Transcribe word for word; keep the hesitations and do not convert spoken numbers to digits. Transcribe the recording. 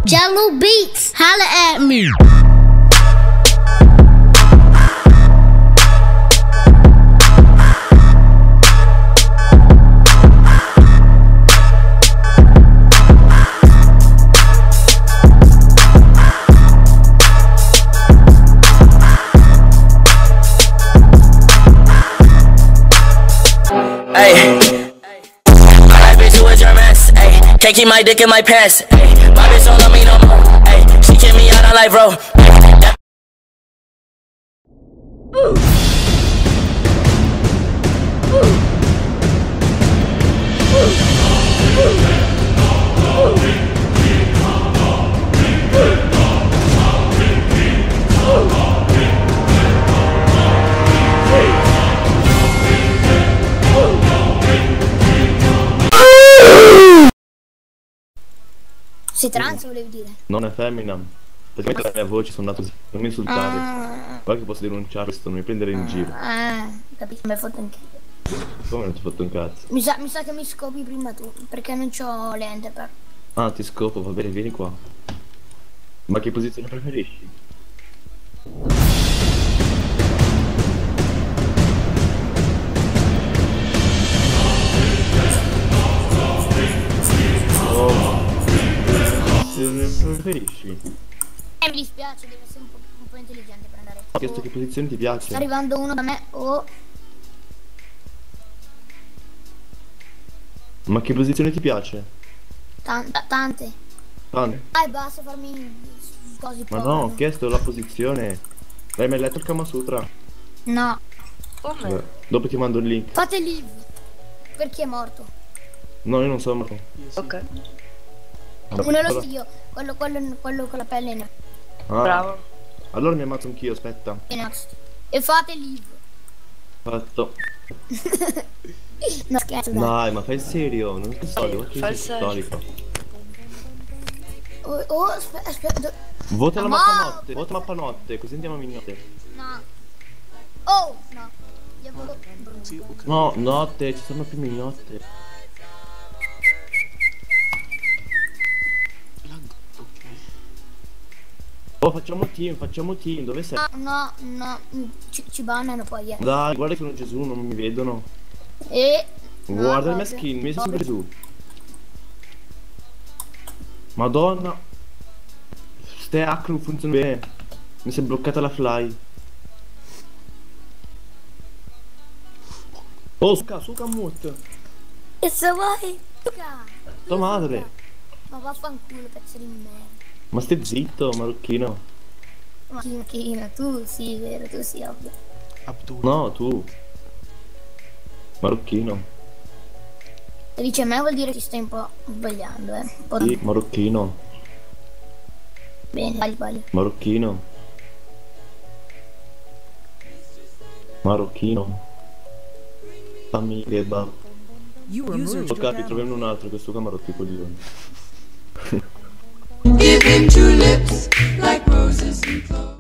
Jello Beats, holla at me. Can't keep my dick in my pants, ayy. My bitch don't love me no more, ayy. She kick me out on life, bro. Sei trans, volevi dire? Non è femmina. Praticamente la mia voce sono nato così. Non mi insultare. Ah, Guarda che posso denunciare questo, non mi prendere in giro. ah, capisco, mi hai fatto anche. Come non ti ho fatto un cazzo? Mi sa, mi sa che mi scopi prima tu, perché non c'ho lente per. Ah, ti scopo, va bene, vieni qua. Ma che posizione preferisci? Oh. Che preferisci? Eh, mi dispiace, devi essere un po', un po' intelligente per andare. Ho chiesto che posizione ti piace? Sta arrivando uno da me. Oh, Ma che posizione ti piace? tanta, tante. Tante. Dai, basta farmi cose Ma porno. no, ho chiesto la posizione. Hai mai letto il Kama Sutra? No. Come? Eh, dopo ti mando il link. Fate live. Per chi è morto? No, io non sono morto. Ok, Uno lo io, quello, quello, quello con la pelle nera. Ah, bravo. allora mi ammazzo anch'io, aspetta. E fate live. Fatto. No scherzo, dai. Dai, ma fai il serio, non sei storico, Fai ma il sei serio. storico. Oh, oh aspetta, aspetta. Vota la Ma- mappa notte, vota la mappa notte, così andiamo a mignotte. No. Oh, no. Io volevo. No, notte, ci sono più mignotte. Oh, facciamo team, facciamo team, dove sei? No, no, no. Ci, ci bannano poi, eh. Dai, guarda che sono Gesù, non mi vedono. E. no, Guarda la mia vabbè. skin, mi sono Vabbè. Gesù. Madonna. Ste hack non funziona bene. Mi si è bloccata la fly. Oh, suca, suca mut. E se vuoi? Luca, Tua madre. ma vaffanculo, pezzo di merda. Ma stai zitto, marocchino. Ma China, tu sì, vero, tu sì, ovvio. No, tu. Marocchino. Se dice a me vuol dire che ti stai un po' sbagliando, eh. Un po' Sì, marocchino. bene, sbaglio, sbaglio. Marocchino. Marocchino. Fammi kebab. Oh capi, troviamo un altro, questo qua marocchino coglione. Give him two lips like roses and cloves.